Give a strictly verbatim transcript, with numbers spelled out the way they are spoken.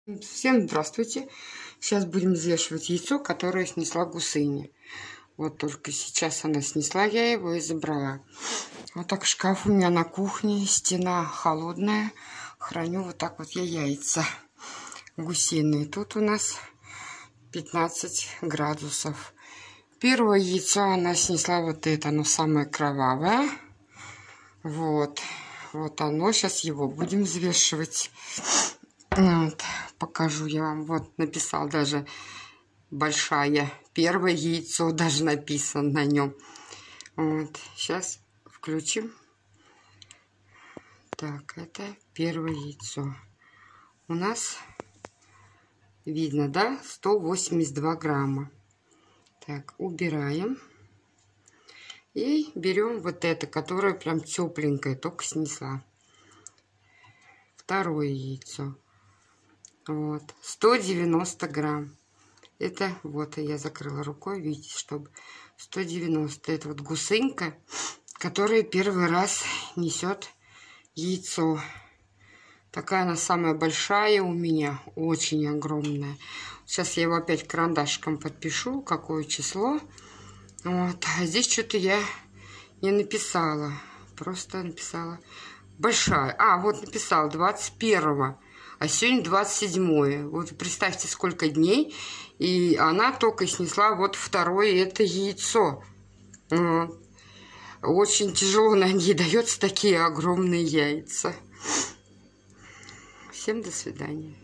Всем здравствуйте! Сейчас будем взвешивать яйцо, которое снесла гусыня. Вот только сейчас она снесла, я его и забрала. Вот так шкаф у меня на кухне, стена холодная. Храню вот так вот я яйца гусиные. Тут у нас пятнадцать градусов. Первое яйцо она снесла вот это, оно самое кровавое. Вот, вот оно, сейчас его будем взвешивать. Вот, покажу я вам. Вот написал даже большая. Первое яйцо даже написано на нем. Вот, сейчас включим. Так, это первое яйцо. У нас видно, да, сто восемьдесят два грамма. Так, убираем. И берем вот это, которое прям тепленькое, только снесла. Второе яйцо. Вот, сто девяносто грамм. Это, вот, я закрыла рукой, видите, чтобы сто девяносто. Это вот гусынька, которая первый раз несет яйцо. Такая она самая большая у меня, очень огромная. Сейчас я его опять карандашиком подпишу, какое число. Вот, а здесь что-то я не написала. Просто написала большая. А, вот написала двадцать первого. А сегодня двадцать седьмое. Вот представьте, сколько дней. И она только снесла вот второе это яйцо. Вот. Очень тяжело на ней дается такие огромные яйца. Всем до свидания.